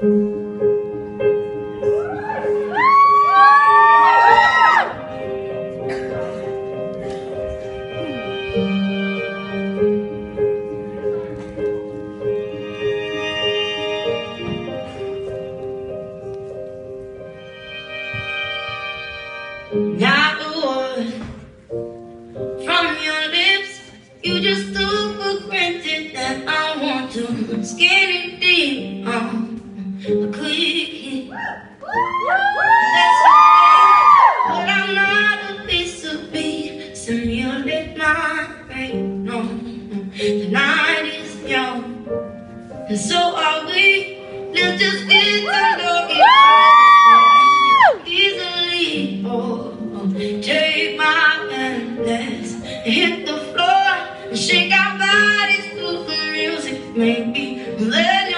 Not a word from your lips. You just took for granted that I want to skinny deep on a quick hit. That's okay, but I'm not a piece of beef. Simulate my brain. No, the night is young, and so are we. Let's just get to know each other easily. Oh, take my hand, let's hit the floor and shake our bodies to the music. Maybe let